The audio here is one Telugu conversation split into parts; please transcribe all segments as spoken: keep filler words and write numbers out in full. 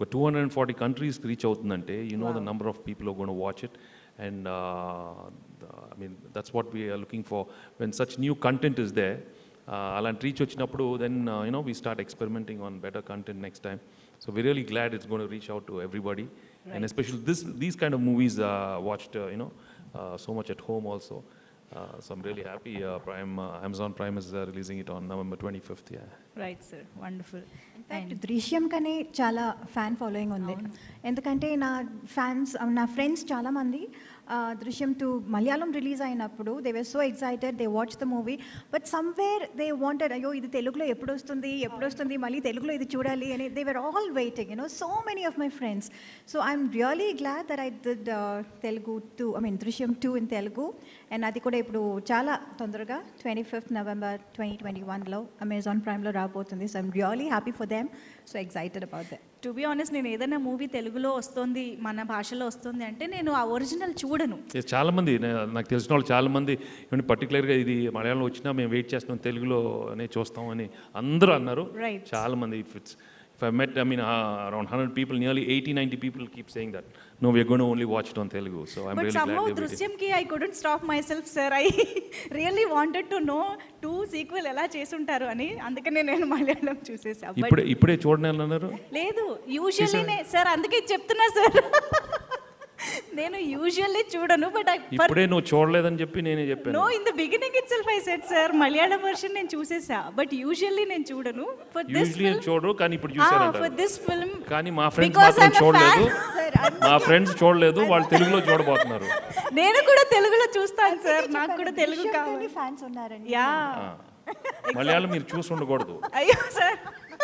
ఒక two hundred forty కంట్రీస్కి రీచ్ అవుతుందంటే you know the number of people are gonna watch it and I mean that's what we're looking for when such new content is there అలాంటి రీచ్ వచ్చినప్పుడు then you know we start experimenting on better content next time so we really glad it's gonna reach out to everybody and especially this these kind of movies watched you know so much at home also. Uh, so I'm really happy. Uh, Prime, uh, Amazon Prime is uh, releasing it on November twenty-fifth. Yeah. Right, sir. Wonderful. In fact, దృశ్యం కనే చాలా ఫ్యాన్ ఫాలోయింగ్ ఉంది. ఎందుకంటే నా ఫ్యాన్స్ నా ఫ్రెండ్స్ చాలా మంది దృశ్యం టూ మలయాళం రిలీజ్ అయినప్పుడు they were so excited, they watch the movie, but somewhere they wanted అయ్యో ఇది తెలుగులో ఎప్పుడు వస్తుంది ఎప్పుడు వస్తుంది మళ్ళీ తెలుగులో ఇది చూడాలి అని they were all waiting, you know so many of my friends. So I'm really glad that I did Telugu two I mean Drishyam two in Telugu. And అది కూడా ఇప్పుడు చాలా తొందరగా twenty fifth November twenty twenty వన్లో అమెజాన్ ప్రైమ్లో రాబోతుంది. So I'm really happy for them, so excited about that. To be honest, నేను ఏదైనా మూవీ తెలుగులో వస్తుంది మన భాషలో వస్తుంది అంటే నేను ఆ ఒరిజినల్ చూడను. చాలా మంది నాకు తెలిసిన వాళ్ళు చాలా మంది ఏమంటే పర్టికులర్గా ఇది మలయాళంలో వచ్చినా మేము వెయిట్ చేస్తున్నాం తెలుగులోనే చూస్తాం అని అందరూ అన్నారు. చాలా మంది if it's if I met I mean around hundred people nearly eighty ninety people keep saying that no we're gonna only watch it on Telugu. So I'm really glad. But somehow దృశ్యంకి I couldn't stop myself sir. I really wanted to know two sequel ఎలా చేసుంటారు అని, అందుకనే నేను మలయాళం చూసేసా. ఇప్పుడే ఇప్పుడే చూడని అన్నారు. లేదు, యూజువల్లీ సార్ అందుకే చెప్తున్నా సార్ నేను యూజువల్లీ చూడను, బట్ ఐ ఇప్పుడే నువ్వు చూడలేదని చెప్పి నేనే చెప్పాను. No, in the beginning itself I said sir Malayalam version నేను చూసేసా, బట్ యూజువల్లీ నేను చూడను. ఫర్ దిస్ యూజువల్లీ చూడరు కానీ ఇప్పుడు చూసారంట. ఫర్ దిస్ ఫిల్మ్ కానీ మా ఫ్రెండ్స్ మాత్రం చూడలేదు, మా ఫ్రెండ్స్ చూడలేదు, వాళ్ళు తెలుగులో చూడబోతున్నారు. నేను కూడా తెలుగులో చూస్తాను సార్, నాకు కూడా తెలుగు కావాలి. ఫ్యాన్స్ ఉన్నారండి. యా, మలయాళం మీరు చూసి ఉండకూడదు. అయ్యో sir,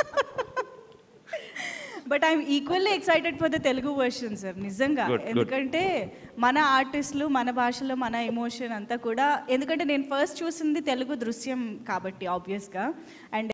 but I'm equally excited for the Telugu version sir నిజంగా. ఎందుకంటే మన ఆర్టిస్టులు మన భాషలో మన ఎమోషన్ అంతా కూడా, ఎందుకంటే నేను ఫస్ట్ చూసింది తెలుగు దృశ్యం కాబట్టి ఆబ్వియస్గా. అండ్